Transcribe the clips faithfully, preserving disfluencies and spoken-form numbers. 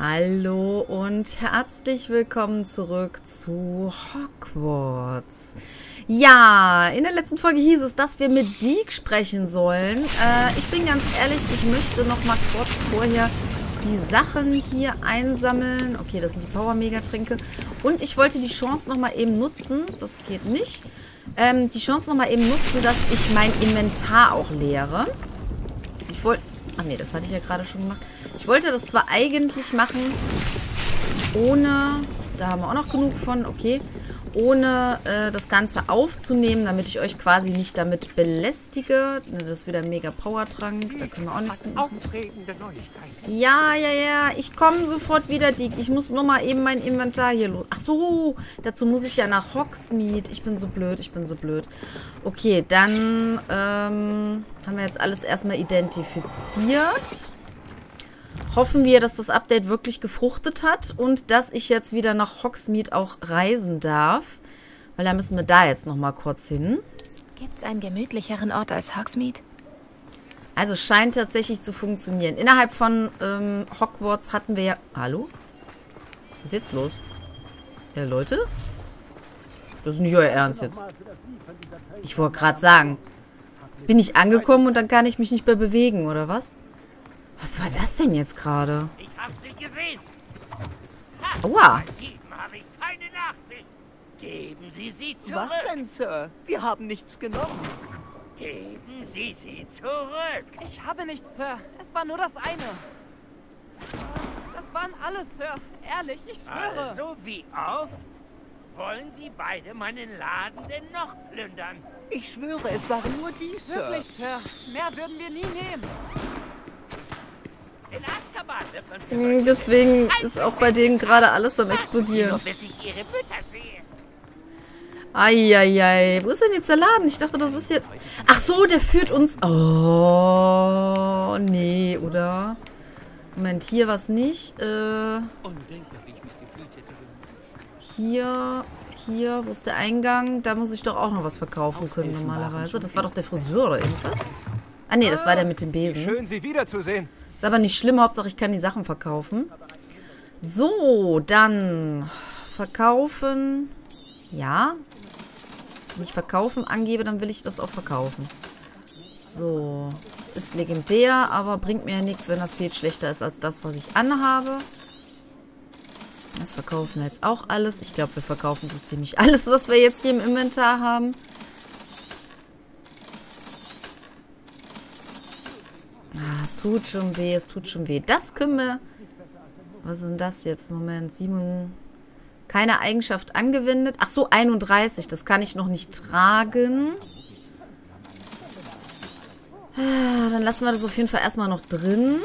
Hallo und herzlich willkommen zurück zu Hogwarts. Ja, in der letzten Folge hieß es, dass wir mit Deek sprechen sollen. Äh, ich bin ganz ehrlich, ich möchte noch mal kurz vorher die Sachen hier einsammeln. Okay, das sind die Power-Mega-Tränke. Und ich wollte die Chance noch mal eben nutzen, das geht nicht, ähm, die Chance noch mal eben nutzen, dass ich mein Inventar auch leere. Ich wollte... Ach nee, das hatte ich ja gerade schon gemacht. Ich wollte das zwar eigentlich machen, ohne, da haben wir auch noch genug von, okay, ohne äh, das Ganze aufzunehmen, damit ich euch quasi nicht damit belästige. Das ist wieder ein mega Powertrank, da können wir auch nichts machen. Ja, ja, ja, ich komme sofort wieder, Dick. Ich muss nur mal eben mein Inventar hier los. Ach so, dazu muss ich ja nach Hogsmeade. Ich bin so blöd, ich bin so blöd. Okay, dann ähm, haben wir jetzt alles erstmal identifiziert. Hoffen wir, dass das Update wirklich gefruchtet hat und dass ich jetzt wieder nach Hogsmeade auch reisen darf. Weil da müssen wir da jetzt nochmal kurz hin. Gibt es einen gemütlicheren Ort als Hogsmeade? Also es scheint tatsächlich zu funktionieren. Innerhalb von ähm, Hogwarts hatten wir ja... Hallo? Was ist jetzt los? Ja, Leute? Das ist nicht euer Ernst jetzt. Ich wollte gerade sagen. Jetzt bin ich angekommen und dann kann ich mich nicht mehr bewegen, oder was? Was war das denn jetzt gerade? Ich hab sie gesehen. Aua. Habe ich keine Nachsicht. Geben Sie sie zurück. Was denn, Sir? Wir haben nichts genommen. Geben Sie sie zurück. Ich habe nichts, Sir. Es war nur das eine. Das waren alles, Sir. Ehrlich, ich schwöre. Also wie oft? Wollen Sie beide meinen Laden denn noch plündern? Ich schwöre, es waren nur die, Sir. Wirklich, Sir. Mehr würden wir nie nehmen. In Azkaban wird man Hm, Deswegen ist auch bei denen gerade alles am Nur explodieren. bis ich Ihre Mütter sehe. Eieiei. Wo ist denn jetzt der Laden? Ich dachte, das ist hier... Ach so, der führt uns... Oh, nee, oder? Moment, hier was nicht. Äh, hier, hier, wo ist der Eingang? Da muss ich doch auch noch was verkaufen können normalerweise. Das war doch der Friseur oder irgendwas. Ah nee, das war der mit dem Besen. Schön, Sie wiederzusehen. Ist aber nicht schlimm, Hauptsache ich kann die Sachen verkaufen. So, dann verkaufen. Ja. Wenn ich verkaufen angebe, dann will ich das auch verkaufen. So. Ist legendär, aber bringt mir ja nichts, wenn das viel schlechter ist als das, was ich anhabe. Das verkaufen wir jetzt auch alles. Ich glaube, wir verkaufen so ziemlich alles, was wir jetzt hier im Inventar haben. Ah, es tut schon weh, es tut schon weh. Das können wir... Was ist denn das jetzt? Moment, sieben... Keine Eigenschaft angewendet. Ach so, einunddreißig. Das kann ich noch nicht tragen. Ah, dann lassen wir das auf jeden Fall erstmal noch drin.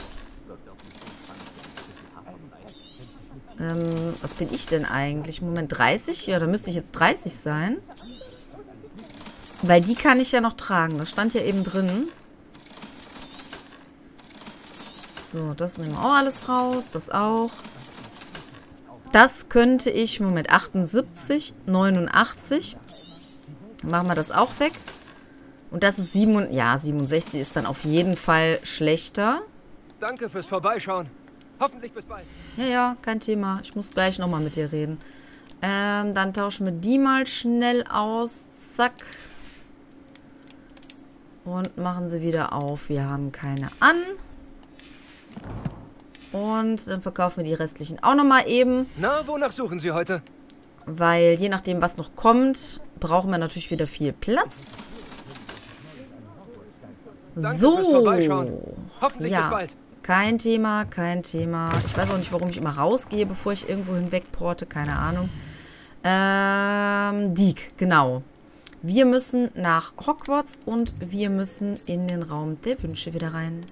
Ähm, was bin ich denn eigentlich? Moment, dreißig? Ja, da müsste ich jetzt dreißig sein. Weil die kann ich ja noch tragen. Das stand ja eben drin. So, das nehmen wir auch alles raus. Das auch. Das könnte ich, Moment, achtundsiebzig, neunundachtzig. Dann machen wir das auch weg. Und das ist sieben, ja, siebenundsechzig ist dann auf jeden Fall schlechter. Danke fürs Vorbeischauen. Hoffentlich bis bald. Ja, ja, kein Thema. Ich muss gleich nochmal mit dir reden. Ähm, dann tauschen wir die mal schnell aus. Zack. Und machen sie wieder auf. Wir haben keine an. Und dann verkaufen wir die restlichen auch nochmal eben. Na, wonach suchen Sie heute? Weil je nachdem, was noch kommt, brauchen wir natürlich wieder viel Platz. Danke So. fürs Vorbeischauen. Hoffentlich Ja, bis bald. kein Thema, kein Thema. Ich weiß auch nicht, warum ich immer rausgehe, bevor ich irgendwo hinwegporte. Keine Ahnung. Ähm, Deek, genau. Wir müssen nach Hogwarts und wir müssen in den Raum der Wünsche wieder rein.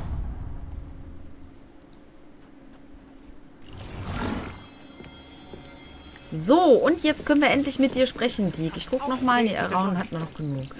So, und jetzt können wir endlich mit dir sprechen, Deek. Ich gucke nochmal. Nee, Raun hat noch genug.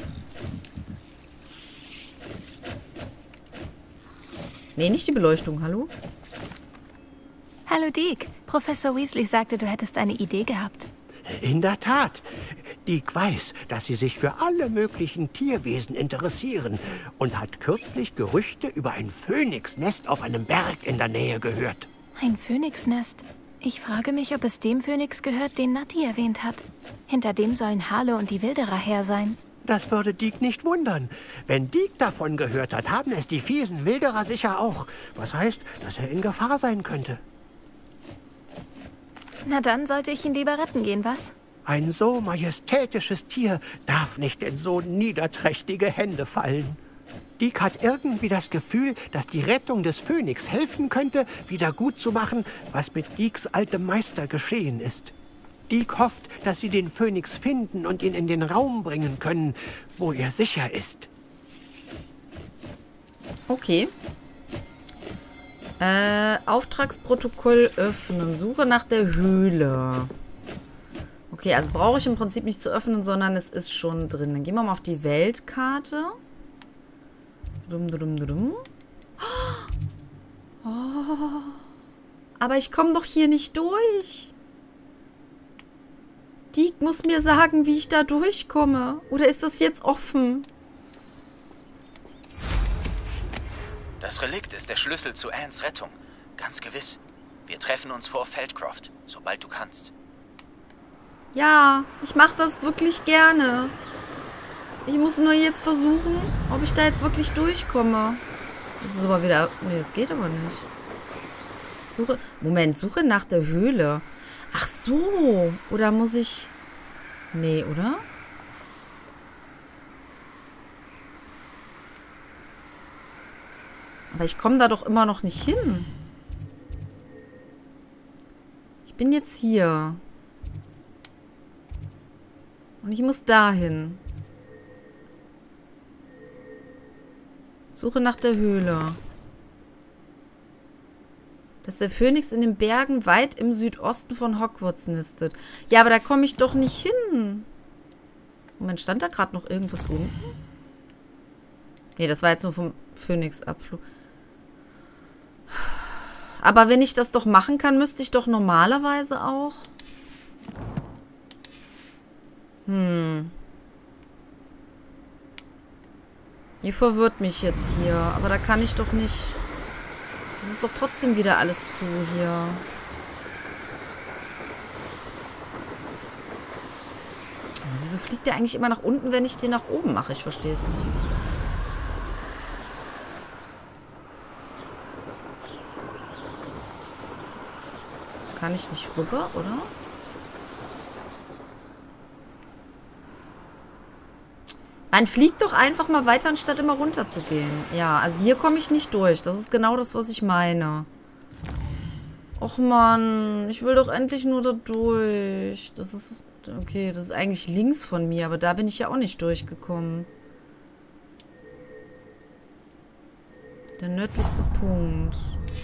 Nee, nicht die Beleuchtung. Hallo? Hallo Deek. Professor Weasley sagte, du hättest eine Idee gehabt. In der Tat. Deek weiß, dass Sie sich für alle möglichen Tierwesen interessieren und hat kürzlich Gerüchte über ein Phönixnest auf einem Berg in der Nähe gehört. Ein Phönixnest. Ich frage mich, ob es dem Phönix gehört, den Nati erwähnt hat. Hinter dem sollen Harle und die Wilderer her sein. Das würde Deke nicht wundern. Wenn Deke davon gehört hat, haben es die fiesen Wilderer sicher auch. Was heißt, dass er in Gefahr sein könnte. Na dann sollte ich ihn lieber retten gehen, was? Ein so majestätisches Tier darf nicht in so niederträchtige Hände fallen. Deke hat irgendwie das Gefühl, dass die Rettung des Phönix helfen könnte, wieder gut zu machen, was mit Dekes altem Meister geschehen ist. Deke hofft, dass sie den Phönix finden und ihn in den Raum bringen können, wo er sicher ist. Okay. Äh, Auftragsprotokoll öffnen. Suche nach der Höhle. Okay, also brauche ich im Prinzip nicht zu öffnen, sondern es ist schon drin. Dann gehen wir mal auf die Weltkarte. Dum, dum, dum, dum. Oh. Aber ich komme doch hier nicht durch. Deke muss mir sagen, wie ich da durchkomme. Oder ist das jetzt offen? Das Relikt ist der Schlüssel zu Annes Rettung. Ganz gewiss. Wir treffen uns vor Feldcroft, sobald du kannst. Ja, ich mache das wirklich gerne. Ich muss nur jetzt versuchen, ob ich da jetzt wirklich durchkomme. Das ist aber wieder... Nee, das geht aber nicht. Suche... Moment, suche nach der Höhle. Ach so. Oder muss ich... Nee, oder? Aber ich komme da doch immer noch nicht hin. Ich bin jetzt hier. Und ich muss dahin. Suche nach der Höhle. Dass der Phönix in den Bergen weit im Südosten von Hogwarts nistet. Ja, aber da komme ich doch nicht hin. Moment, stand da gerade noch irgendwas unten? Nee, das war jetzt nur vom Phönix-Abflug. Aber wenn ich das doch machen kann, müsste ich doch normalerweise auch... Hm. Ihr verwirrt mich jetzt hier. Aber da kann ich doch nicht... Es ist doch trotzdem wieder alles zu hier. Wieso fliegt der eigentlich immer nach unten, wenn ich den nach oben mache? Ich verstehe es nicht. Kann ich nicht rüber, oder? Man fliegt doch einfach mal weiter, anstatt immer runter zu gehen. Ja, also hier komme ich nicht durch. Das ist genau das, was ich meine. Och Mann, ich will doch endlich nur da durch. Das ist... Okay, das ist eigentlich links von mir, aber da bin ich ja auch nicht durchgekommen. Der nördlichste Punkt.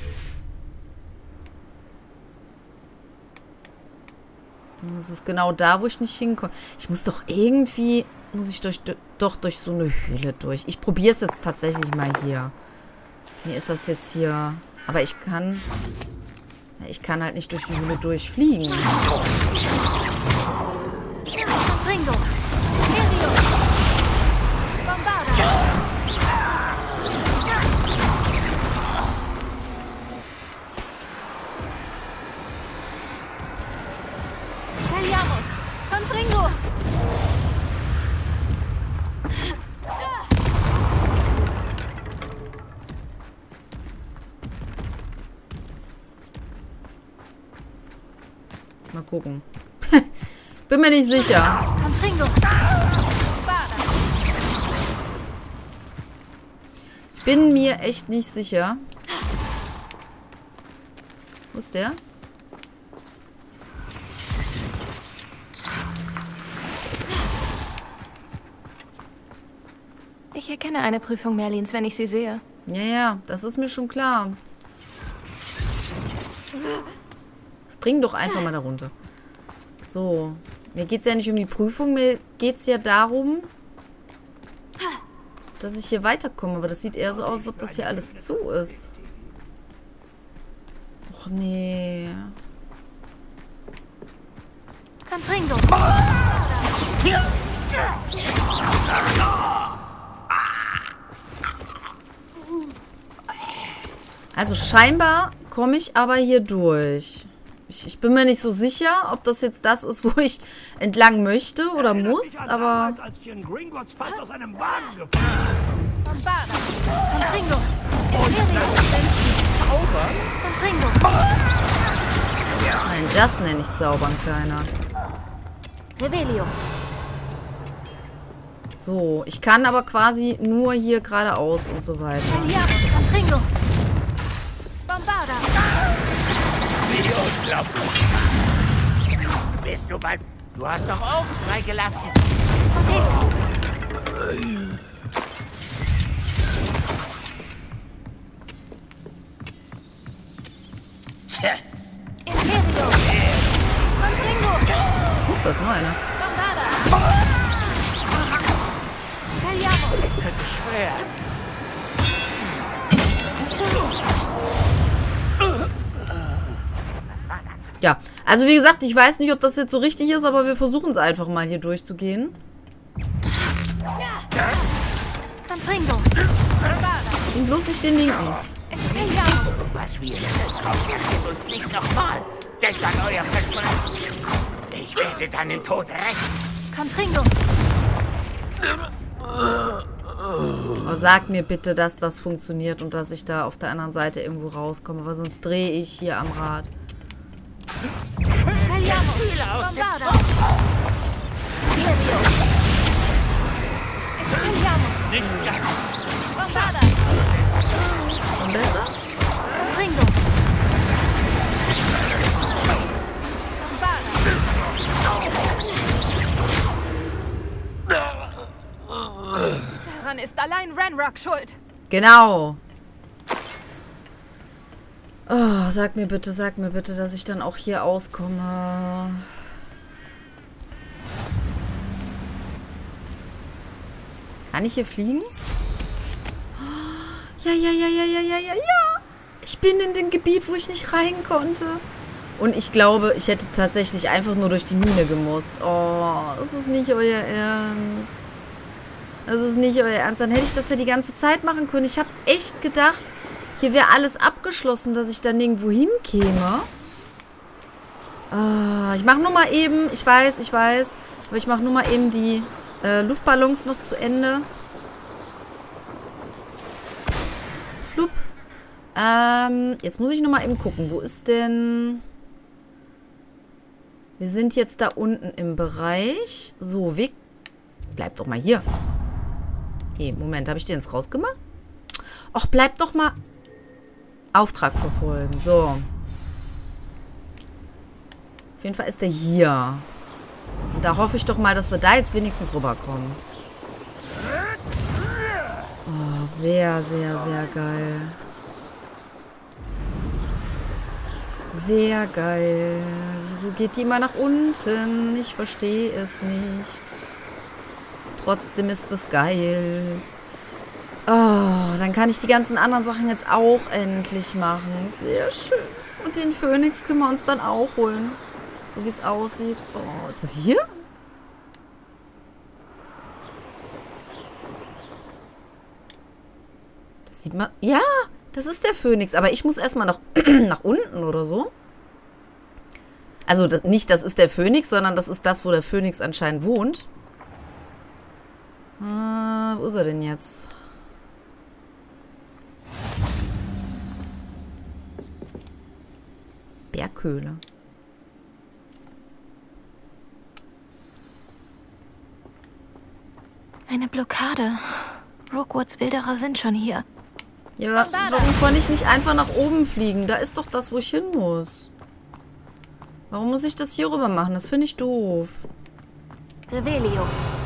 Das ist genau da, wo ich nicht hinkomme. Ich muss doch irgendwie... Muss ich durch, doch durch so eine Höhle durch. Ich probiere es jetzt tatsächlich mal hier. Wie ist das jetzt hier? Aber ich kann... Ich kann halt nicht durch die Höhle durchfliegen. Mal gucken. Bin mir nicht sicher. Bin mir echt nicht sicher. Wo ist der? Ich erkenne eine Prüfung Merlins, wenn ich sie sehe. Ja, ja, das ist mir schon klar. Spring doch einfach mal da runter. So. Mir geht es ja nicht um die Prüfung, mir geht es ja darum, dass ich hier weiterkomme. Aber das sieht eher so aus, als ob das hier alles zu ist. Och nee. Confringo. Also scheinbar komme ich aber hier durch. Ich, ich bin mir nicht so sicher, ob das jetzt das ist, wo ich entlang möchte oder muss, aber... Als ich in Gringotts fast aus einem Wagen gefahren. Bombarda. Confringo. Confringo. Nein, das nenne ich zaubern, Kleiner. Revelio. So, ich kann aber quasi nur hier geradeaus und so weiter. Eliamus. Confringo. Bombarda. Wie unglaublich. Bist du bald... Du hast doch auch freigelassen. Protego. Tja. Imperio. Confringo. Oh, da ist noch einer. Bombarda. Spelliamo. Könnte schwer. Ja, also wie gesagt, ich weiß nicht, ob das jetzt so richtig ist, aber wir versuchen es einfach mal hier durchzugehen. Confringo. Und bloß nicht den linken. Expelliarmus. Was wir jetzt kommen, passiert uns nicht nochmal. Denkt an euer Versprechen. Ich werde deinen Tod rächen. Confringo. Aber sag mir bitte, dass das funktioniert und dass ich da auf der anderen Seite irgendwo rauskomme, weil sonst drehe ich hier am Rad. Spelliamo. Bombarda. Imperio. Expelliarmus. Nicht ganz. Bombarda. Und besser? Confringo. Bombarda. Daran ist allein Ranrock schuld. Genau. Oh, sag mir bitte, sag mir bitte, dass ich dann auch hier auskomme. Kann ich hier fliegen? Ja, ja, ja, ja, ja, ja, ja, ja. Ich bin in dem Gebiet, wo ich nicht rein konnte. Und ich glaube, ich hätte tatsächlich einfach nur durch die Mine gemusst. Oh, das ist nicht euer Ernst. Das ist nicht euer Ernst. Dann hätte ich das ja die ganze Zeit machen können. Ich habe echt gedacht, hier wäre alles abgeschlossen, dass ich dann nirgendwo hinkäme. Ah, ich mache nur mal eben, ich weiß, ich weiß, aber ich mache nur mal eben die äh, Luftballons noch zu Ende. Flup. Ähm, jetzt muss ich nur mal eben gucken. Wo ist denn... Wir sind jetzt da unten im Bereich. So, Weg. Bleib doch mal hier. Nee, Moment, habe ich den jetzt rausgemacht? Och, bleib doch mal... Auftrag verfolgen. So. Auf jeden Fall ist der hier. Und da hoffe ich doch mal, dass wir da jetzt wenigstens rüberkommen. Oh, sehr, sehr, sehr geil. Sehr geil. Wieso geht die immer nach unten? Ich verstehe es nicht. Trotzdem ist es geil. Oh, dann kann ich die ganzen anderen Sachen jetzt auch endlich machen. Sehr schön. Und den Phönix können wir uns dann auch holen. So wie es aussieht. Oh, ist das hier? Das sieht man... Ja, das ist der Phönix. Aber ich muss erstmal nach, nach unten oder so. Also das, nicht, das ist der Phönix, sondern das ist das, wo der Phönix anscheinend wohnt. Äh, wo ist er denn jetzt? Berghöhle. Eine Blockade. Rookwoods Wilderer sind schon hier. Ja, warum konnte ich nicht einfach nach oben fliegen? Da ist doch das, wo ich hin muss. Warum muss ich das hier rüber machen? Das finde ich doof. Revelio.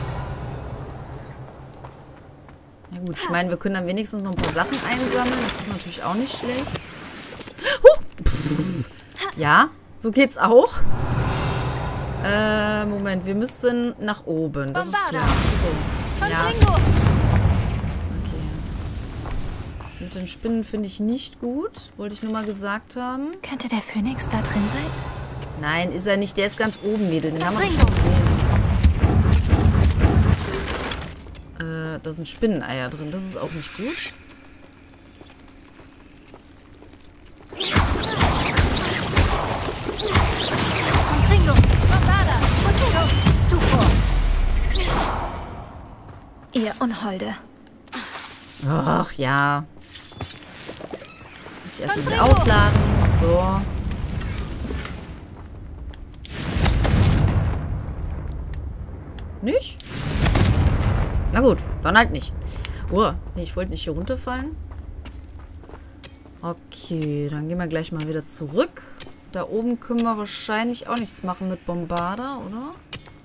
Na gut, ich meine, wir können dann wenigstens noch ein paar Sachen einsammeln. Das ist natürlich auch nicht schlecht. Huh! Ja, so geht's auch. Äh, Moment, wir müssen nach oben. Das ist klar. So. Ja. Okay. Das mit den Spinnen finde ich nicht gut. Wollte ich nur mal gesagt haben. Könnte der Phönix da drin sein? Nein, ist er nicht. Der ist ganz oben, Mädel. Den haben wir doch schon gesehen. Äh, da sind Spinneneier drin. Das ist auch nicht gut. Unholde. Ach, ja. Muss ich erst mal wieder aufladen. So. Nicht? Na gut, dann halt nicht. Oh, nee, ich wollte nicht hier runterfallen. Okay, dann gehen wir gleich mal wieder zurück. Da oben können wir wahrscheinlich auch nichts machen mit Bombarder, oder?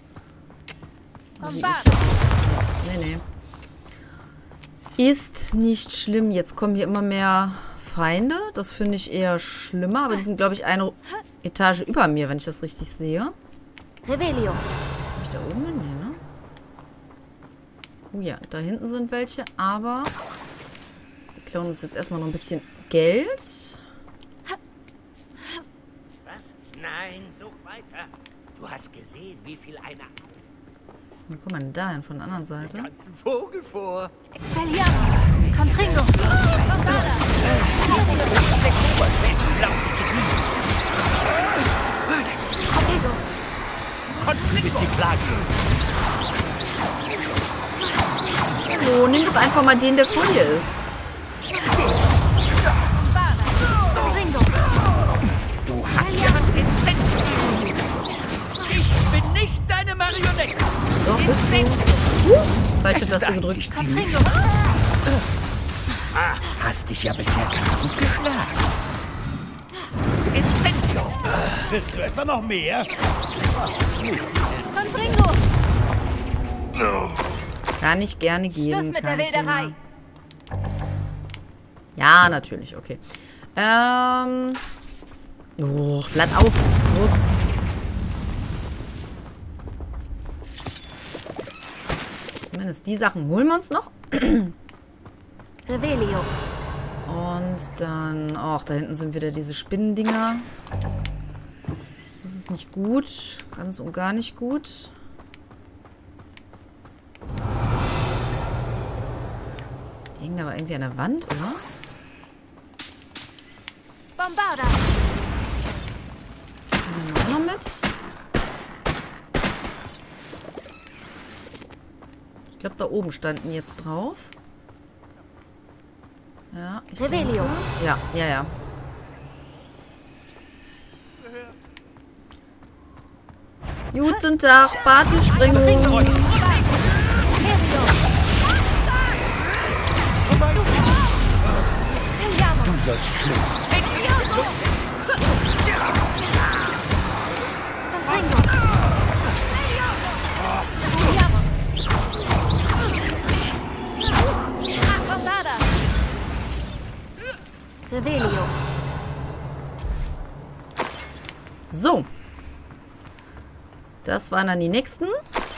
Also ist ja nee, nee. Ist nicht schlimm. Jetzt kommen hier immer mehr Feinde. Das finde ich eher schlimmer. Aber die sind, glaube ich, eine Etage über mir, wenn ich das richtig sehe. Revelio. Bin ich da oben hin? Nee, ne? Oh ja, da hinten sind welche. Aber wir klauen uns jetzt erstmal noch ein bisschen Geld. Was? Nein, such weiter. Du hast gesehen, wie viel einer... Wo kommt man denn da hin? Von der anderen Seite? ganzen Vogel vor. Expelliarmus. Confringo. Protego. Konflikt ist die Plage. Oh, nimm doch einfach mal den, der vor dir ist. Du hast ja ein Ich bin nicht deine Marionette. Doch, bist du. Uh, falsche Taste gedrückt. Ah, hast dich ja bisher ganz gut geschlagen. Incendio. Willst du etwa noch mehr? Confringo. Kann ich gerne geben. Schluss mit kein der Wilderei. Thema. Ja, natürlich, okay. Ähm. Oh, Blatt auf. Los. Zumindest die Sachen holen wir uns noch. Revelio. Und dann... Ach, da hinten sind wieder diese Spinnendinger. Das ist nicht gut. Ganz und gar nicht gut. Die hängen aber irgendwie an der Wand, oder? Bombarda. Nehmen wir auch noch mit. Ich glaube, da oben standen jetzt drauf. Ja, ich Revelio. denke. Ja, ja, ja. Guten Tag, Partyspringung. Du sollst schlimm. Revelio. So. Das waren dann die nächsten.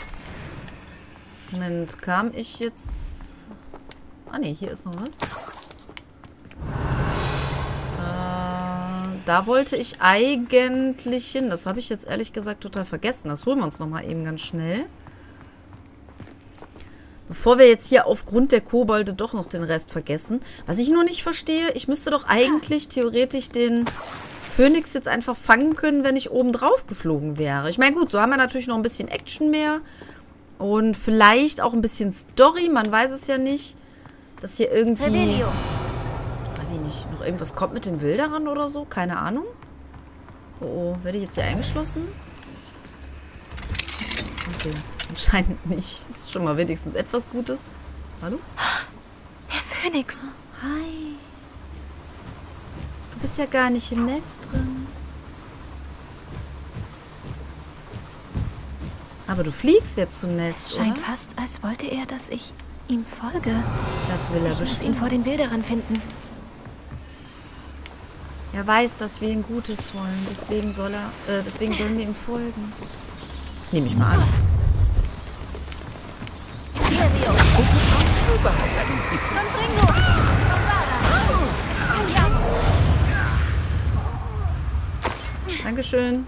Moment, kam ich jetzt... Ah ne, hier ist noch was. Äh, da wollte ich eigentlich hin. Das habe ich jetzt ehrlich gesagt total vergessen. Das holen wir uns nochmal eben ganz schnell. Bevor wir jetzt hier aufgrund der Kobolde doch noch den Rest vergessen. Was ich nur nicht verstehe, ich müsste doch eigentlich theoretisch den Phönix jetzt einfach fangen können, wenn ich oben drauf geflogen wäre. Ich meine, gut, so haben wir natürlich noch ein bisschen Action mehr. Und vielleicht auch ein bisschen Story, man weiß es ja nicht. Dass hier irgendwie, Revelio. weiß ich nicht, noch irgendwas kommt mit dem Wilderern oder so. Keine Ahnung. Oh, oh, werde ich jetzt hier eingeschlossen? Okay. Anscheinend nicht. Ist schon mal wenigstens etwas Gutes. Hallo? Der Phönix. Hi. Du bist ja gar nicht im Nest drin. Aber du fliegst jetzt zum Nest, Es scheint oder? fast, als wollte er, dass ich ihm folge. Das will er Ich muss ihn bestimmt. vor den Wilderern finden. Er weiß, dass wir ihm Gutes wollen. Deswegen soll er, äh, deswegen sollen wir ihm folgen. Nehme ich mal an. Revelio. Confringo. Bombarda. Expelliarmus. Dankeschön.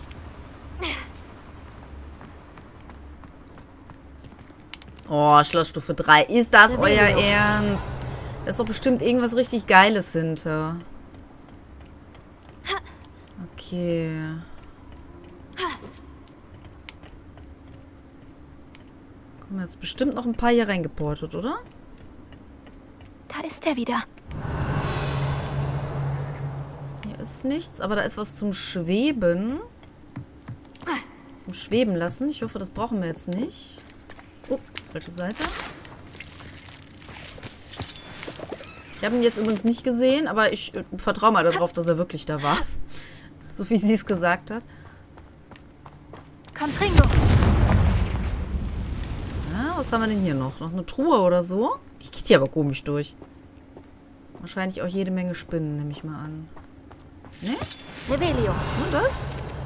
Oh, Schlossstufe drei. Ist das euer Ernst? Da ist doch bestimmt irgendwas richtig Geiles hinter. Okay. Haben wir jetzt bestimmt noch ein paar hier reingeportet, oder? Da ist er wieder. Hier ist nichts, aber da ist was zum Schweben. Zum Schweben lassen. Ich hoffe, das brauchen wir jetzt nicht. Oh, falsche Seite. Ich habe ihn jetzt übrigens nicht gesehen, aber ich äh, vertraue mal darauf, dass er wirklich da war. So wie sie es gesagt hat. Confringo. Ja, was haben wir denn hier noch? Noch eine Truhe oder so? Die geht hier aber komisch durch. Wahrscheinlich auch jede Menge Spinnen, nehme ich mal an. Ne? Revelio. Und das?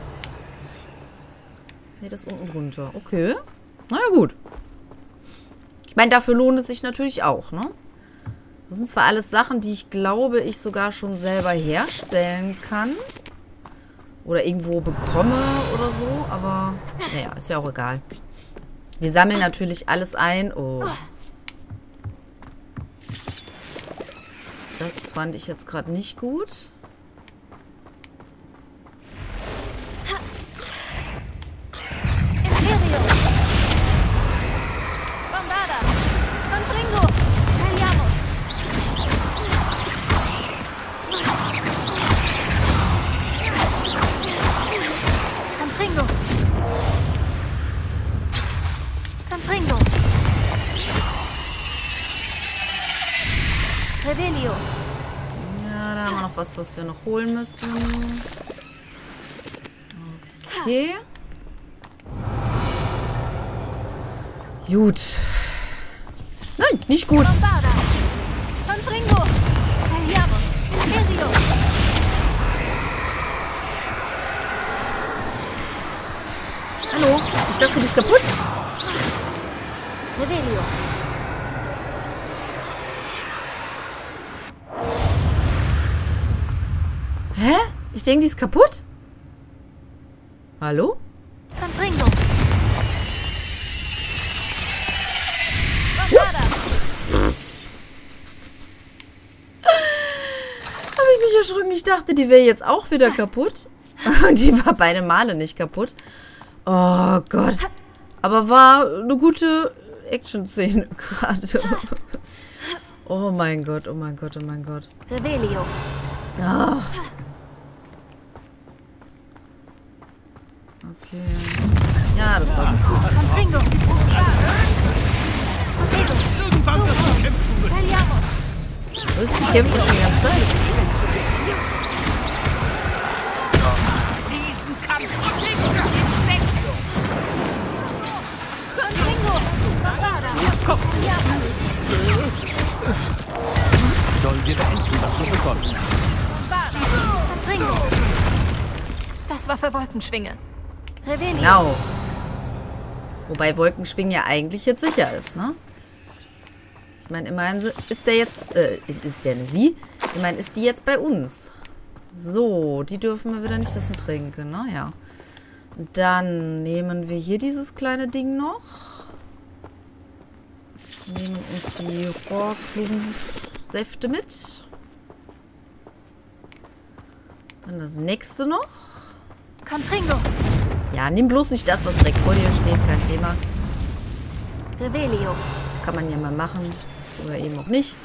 Ne, das unten runter. Okay. Na ja, gut. Ich meine, dafür lohnt es sich natürlich auch, ne? Das sind zwar alles Sachen, die ich glaube, ich sogar schon selber herstellen kann. Oder irgendwo bekomme oder so, aber naja, ist ja auch egal. Wir sammeln natürlich alles ein. Oh. Das fand ich jetzt gerade nicht gut. Imperio. Bombada. Confringo. Saliamos. Confringo. Confringo. Revelio. Ja, da haben wir noch was, was wir noch holen müssen. Okay. Gut. Nein, nicht gut. Bombada. Confringo. Saliamos. Imperio. Hallo? Ich dachte, die ist kaputt. Revelio. Hä? Ich denke, die ist kaputt. Hallo? Confringo. Bombada. Habe ich mich erschrocken. Ich dachte, die wäre jetzt auch wieder kaputt. Und die war beide Male nicht kaputt. Oh Gott. Aber war eine gute Action-Szene gerade. Oh mein Gott, oh mein Gott, oh mein Gott. Revelio. Ah. Okay. Ja, das war's. Confringo. Potato. Irgendwann wirst du kämpfen müssen. Saliamos. Was ist die Kämpfe schon die ganze Zeit? Riesenkampf. Confringo. Bombada. Sollen wir beenden, was wir begonnen haben? Confringo. Das war für Wolkenschwinge. Revelio. Genau. Wobei Wolkenschwingen ja eigentlich jetzt sicher ist, ne? Ich meine, immerhin ist der jetzt, äh, ist ja eine sie. Ich meine, ist die jetzt bei uns? So, die dürfen wir wieder nicht essen trinken, ne? Ja. Dann nehmen wir hier dieses kleine Ding noch. Nehmen uns die Rohrklumensäfte mit. Dann das nächste noch. Confringo. Ja, nimm bloß nicht das, was direkt vor dir steht. Kein Thema. Revelio. Kann man ja mal machen. Oder eben auch nicht.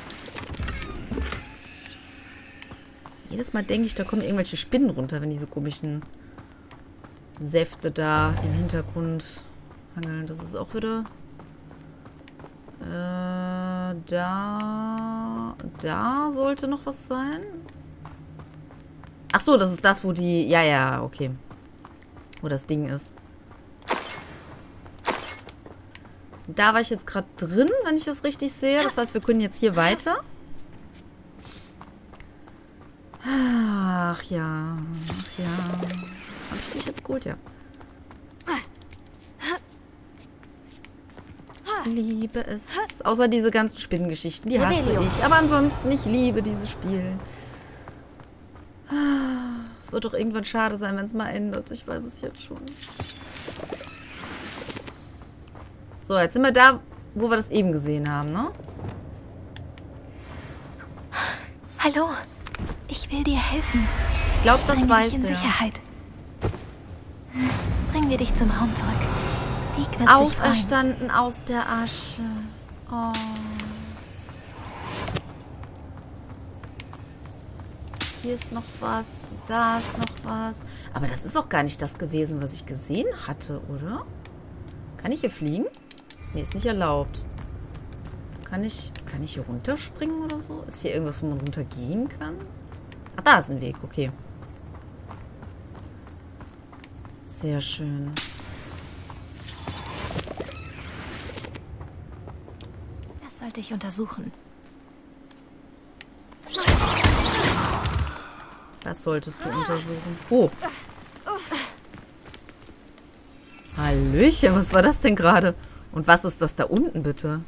Jedes Mal denke ich, da kommen irgendwelche Spinnen runter, wenn diese komischen Säfte da im Hintergrund hangeln. Das ist auch wieder... Äh, da... Da sollte noch was sein. Ach so, das ist das, wo die... Ja, ja, okay. Wo das Ding ist. Da war ich jetzt gerade drin, wenn ich das richtig sehe. Das heißt, wir können jetzt hier weiter. Ach ja. Ach ja. Habe ich dich jetzt geholt, ja. Ich liebe es. Außer diese ganzen Spinnengeschichten. Die hasse ich. Aber ansonsten, ich liebe dieses Spiel. Es wird doch irgendwann schade sein, wenn es mal endet. Ich weiß es jetzt schon. So, jetzt sind wir da, wo wir das eben gesehen haben, ne? Hallo. Ich will dir helfen. Ich glaube, das Bringe weiß dich in er. Sicherheit. Bringen wir dich zum Raum zurück. Deke wird auferstanden aus der Asche. Oh. Hier ist noch was. Da ist noch was. Aber das ist auch gar nicht das gewesen, was ich gesehen hatte, oder? Kann ich hier fliegen? Nee, ist nicht erlaubt. Kann ich, kann ich hier runterspringen oder so? Ist hier irgendwas, wo man runtergehen kann? Ach, da ist ein Weg. Okay. Sehr schön. Das sollte ich untersuchen. Das solltest du untersuchen. Oh. Hallöchen, was war das denn gerade? Und was ist das da unten, bitte?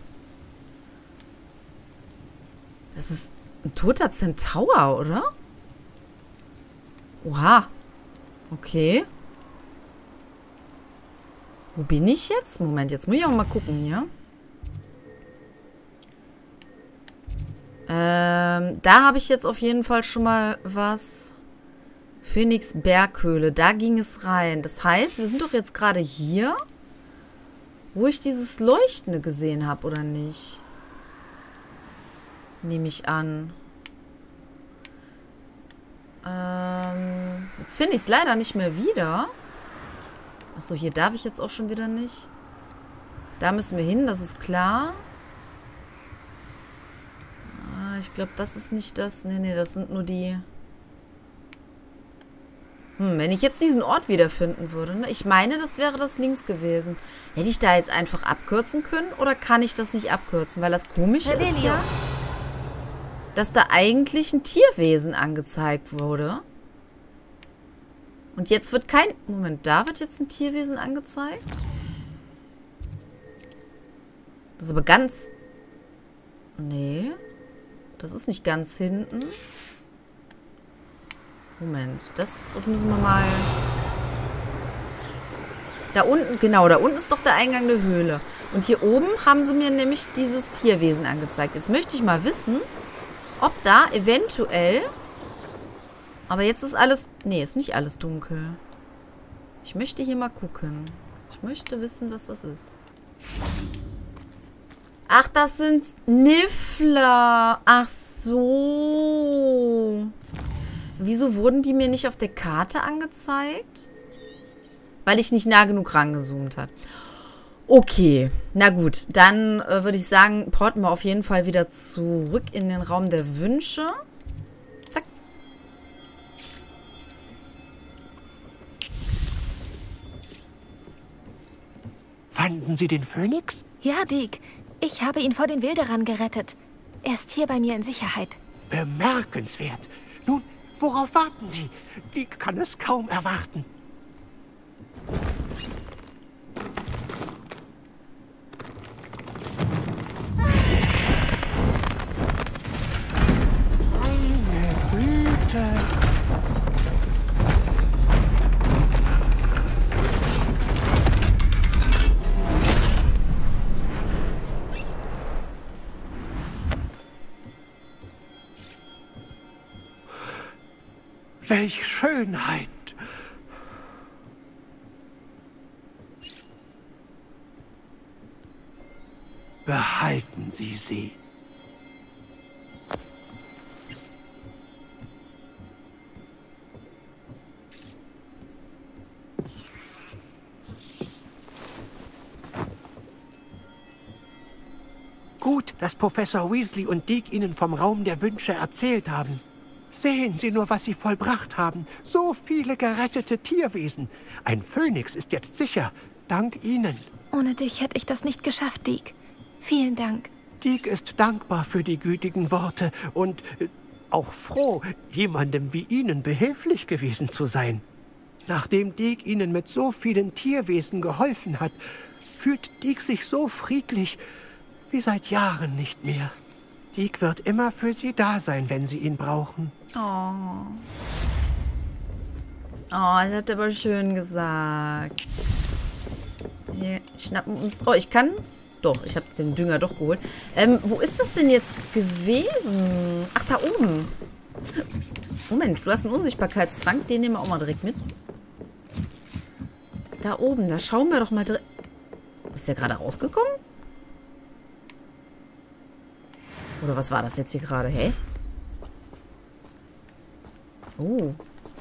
Das ist ein toter Zentaur, oder? Oha. Okay. Wo bin ich jetzt? Moment, jetzt muss ich auch mal gucken hier. Ähm, da habe ich jetzt auf jeden Fall schon mal was. Phönix Berghöhle, da ging es rein. Das heißt, wir sind doch jetzt gerade hier, wo ich dieses Leuchtende gesehen habe, oder nicht? Nehme ich an. Ähm, jetzt finde ich es leider nicht mehr wieder. Achso, hier darf ich jetzt auch schon wieder nicht. Da müssen wir hin, das ist klar. Ah, ich glaube, das ist nicht das. Nee, nee, das sind nur die... Hm, wenn ich jetzt diesen Ort wiederfinden würde, ne? Ich meine, das wäre das links gewesen. Hätte ich da jetzt einfach abkürzen können oder kann ich das nicht abkürzen? Weil das Komische ist ja, dass da eigentlich ein Tierwesen angezeigt wurde. Und jetzt wird kein... Moment, da wird jetzt ein Tierwesen angezeigt? Das ist aber ganz... Nee. Das ist nicht ganz hinten. Moment, das, das müssen wir mal... Da unten, genau, da unten ist doch der Eingang der Höhle. Und hier oben haben sie mir nämlich dieses Tierwesen angezeigt. Jetzt möchte ich mal wissen, ob da eventuell... Aber jetzt ist alles... Nee, ist nicht alles dunkel. Ich möchte hier mal gucken. Ich möchte wissen, was das ist. Ach, das sind Niffler. Ach so. Wieso wurden die mir nicht auf der Karte angezeigt? Weil ich nicht nah genug rangezoomt habe. Okay, na gut. Dann äh, würde ich sagen, porten wir auf jeden Fall wieder zurück in den Raum der Wünsche. Zack. Fanden Sie den Phönix? Ja, Deke. Ich habe ihn vor den Wilderern gerettet. Er ist hier bei mir in Sicherheit. Bemerkenswert. Nun, worauf warten Sie? Deke kann es kaum erwarten. Meine Güte. Welch Schönheit! Behalten Sie sie. Gut, dass Professor Weasley und Deke Ihnen vom Raum der Wünsche erzählt haben. Sehen Sie nur, was Sie vollbracht haben. So viele gerettete Tierwesen. Ein Phönix ist jetzt sicher, dank Ihnen. Ohne dich hätte ich das nicht geschafft, Deke. Vielen Dank. Deke ist dankbar für die gütigen Worte und äh, auch froh, jemandem wie Ihnen behilflich gewesen zu sein. Nachdem Deke Ihnen mit so vielen Tierwesen geholfen hat, fühlt Deke sich so friedlich wie seit Jahren nicht mehr. Deke wird immer für Sie da sein, wenn Sie ihn brauchen. Oh. Oh, das hat er aber schön gesagt. Wir schnappen uns... Oh, ich kann... Doch, ich habe den Dünger doch geholt. Ähm, wo ist das denn jetzt gewesen? Ach, da oben. Moment, du hast einen Unsichtbarkeitstrank. Den nehmen wir auch mal direkt mit. Da oben, da schauen wir doch mal direkt... Ist der gerade rausgekommen? Oder was war das jetzt hier gerade? Hä? Oh.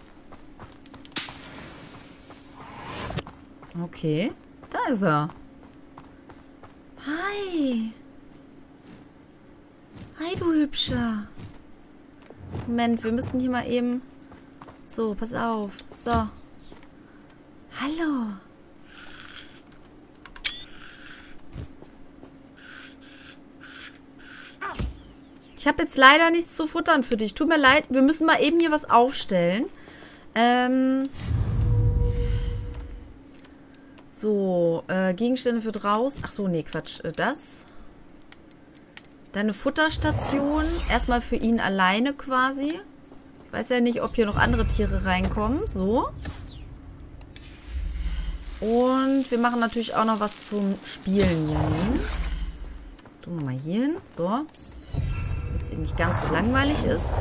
Okay. Da ist er. Hi. Hi, du Hübscher. Moment, wir müssen hier mal eben... So, pass auf. So. Hallo. Ich habe jetzt leider nichts zu futtern für dich. Tut mir leid, wir müssen mal eben hier was aufstellen. Ähm... So, äh, Gegenstände für draußen. Ach so, nee, Quatsch. Äh, das. Deine Futterstation. Erstmal für ihn alleine quasi. Ich weiß ja nicht, ob hier noch andere Tiere reinkommen. So. Und wir machen natürlich auch noch was zum Spielen hier hin. Das tun wir mal hier hin. So. Damit es eben nicht ganz so langweilig ist.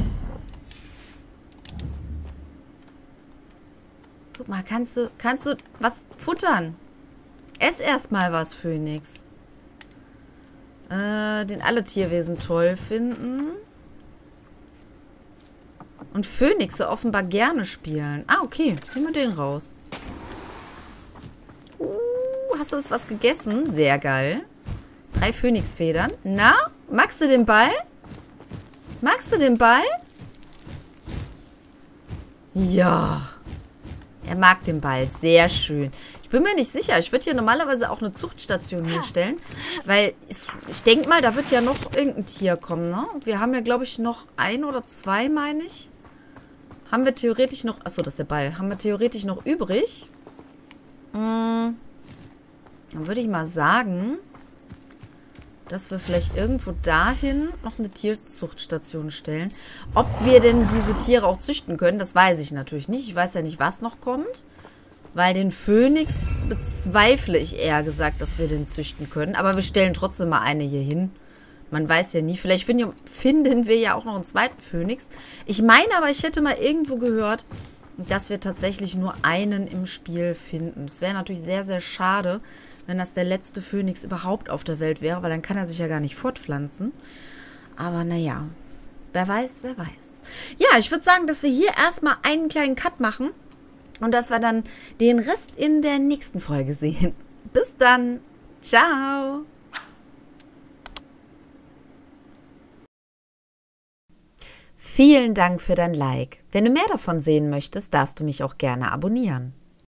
Guck mal, kannst du, kannst du was futtern? Ess erstmal was, Phönix. Äh, den alle Tierwesen toll finden. Und Phönixe offenbar gerne spielen. Ah, okay. Nehmen wir den raus. Uh, hast du was gegessen? Sehr geil. Drei Phönixfedern. Na, magst du den Ball? Magst du den Ball? Ja. Er mag den Ball. Sehr schön. Ich bin mir nicht sicher. Ich würde hier normalerweise auch eine Zuchtstation hinstellen. Weil ich, ich denke mal, da wird ja noch irgendein Tier kommen, ne? Wir haben ja, glaube ich, noch ein oder zwei, meine ich. Haben wir theoretisch noch... Achso, das ist der Ball. Haben wir theoretisch noch übrig. Hm, dann würde ich mal sagen, dass wir vielleicht irgendwo dahin noch eine Tierzuchtstation stellen. Ob wir denn diese Tiere auch züchten können, das weiß ich natürlich nicht. Ich weiß ja nicht, was noch kommt. Weil den Phönix bezweifle ich eher gesagt, dass wir den züchten können. Aber wir stellen trotzdem mal eine hier hin. Man weiß ja nie. Vielleicht finden, finden wir ja auch noch einen zweiten Phönix. Ich meine aber, ich hätte mal irgendwo gehört, dass wir tatsächlich nur einen im Spiel finden. Das wäre natürlich sehr, sehr schade, wenn das der letzte Phönix überhaupt auf der Welt wäre, weil dann kann er sich ja gar nicht fortpflanzen. Aber naja, wer weiß, wer weiß. Ja, ich würde sagen, dass wir hier erstmal einen kleinen Cut machen und dass wir dann den Rest in der nächsten Folge sehen. Bis dann. Ciao. Vielen Dank für dein Like. Wenn du mehr davon sehen möchtest, darfst du mich auch gerne abonnieren.